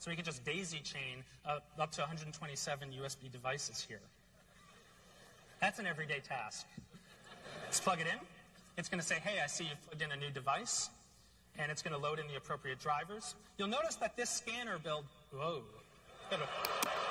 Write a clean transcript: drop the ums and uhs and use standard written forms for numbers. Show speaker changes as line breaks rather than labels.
So we could just daisy chain up to 127 USB devices here. That's an everyday task. Let's plug it in. It's going to say, hey, I see you've plugged in a new device. And it's going to load in the appropriate drivers. You'll notice that this scanner build, whoa.